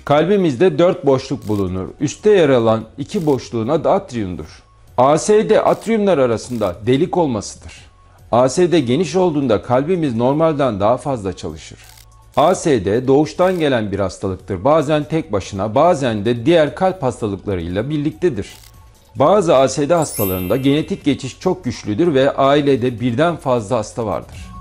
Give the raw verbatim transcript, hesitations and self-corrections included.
Kalbimizde dört boşluk bulunur. Üstte yer alan iki boşluğun adı atriyumdur. A S'de atriyumlar arasında delik olmasıdır. A S'de geniş olduğunda kalbimiz normalden daha fazla çalışır. A S D doğuştan gelen bir hastalıktır. Bazen tek başına, bazen de diğer kalp hastalıklarıyla birliktedir. Bazı A S D hastalarında genetik geçiş çok güçlüdür ve ailede birden fazla hasta vardır.